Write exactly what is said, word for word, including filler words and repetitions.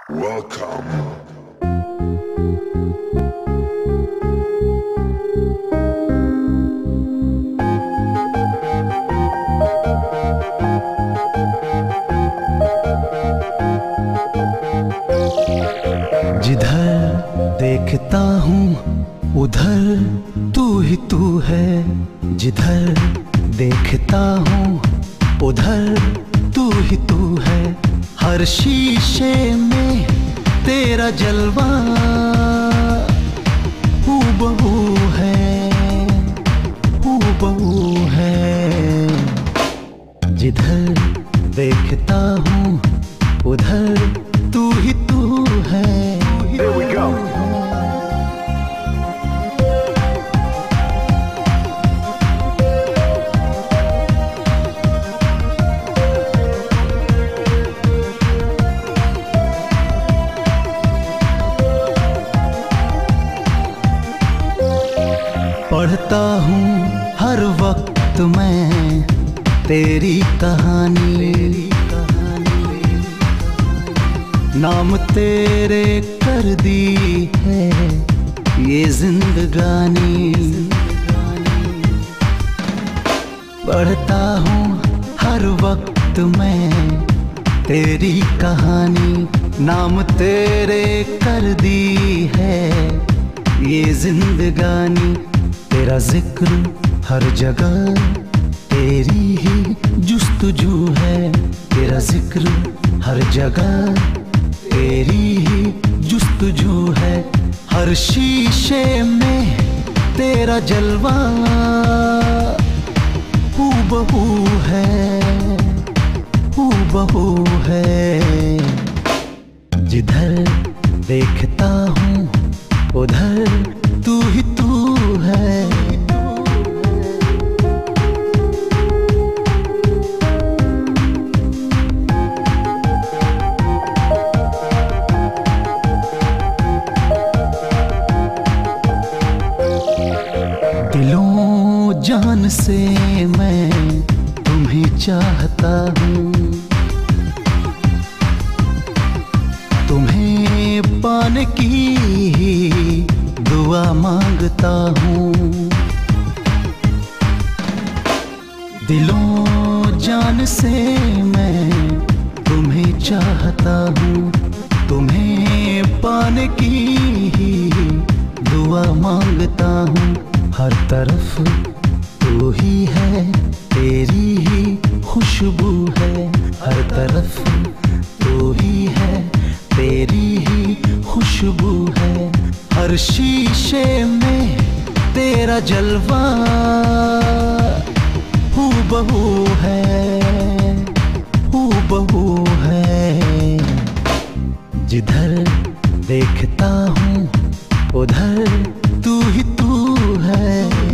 Welcome. जिधर देखता हूँ उधर तू ही तू है, जिधर देखता हूँ उधर तू ही तू है। हर शीशे में तेरा जलवा हूबहू है, हूबहू है। जिधर देखता हूँ उधर तू ही तू है। Here we go. पढ़ता हूँ हर वक्त मैं तेरी कहानी, नाम तेरे कर दी है ये जिंदगानी। पढ़ता हूँ हर वक्त मैं तेरी कहानी, नाम तेरे कर दी है ये जिंदगानी। तेरा जिक्र हर जगह तेरी ही जुस्तजू है, तेरा जिक्र हर जगह तेरी ही जुस्तजू है। हर शीशे में तेरा जलवा हूबहू है, हूबहू है। जिधर देखता हूँ उधर तू ही तू है। दिलों जान से मैं तुम्हें चाहता हूँ, तुम्हें पाने की दुआ मांगता हूँ। दिलों जान से मैं तुम्हें चाहता हूँ, तुम्हें पाने की दुआ मांगता हूँ। हर तरफ तू ही है, तेरी ही खुशबू है। हर तरफ तू ही है, तेरी ही खुशबू है। हर शीशे में तेरा जलवा हूबहू है, हूबहू है। जिधर देखता हूँ उधर तू ही तू है।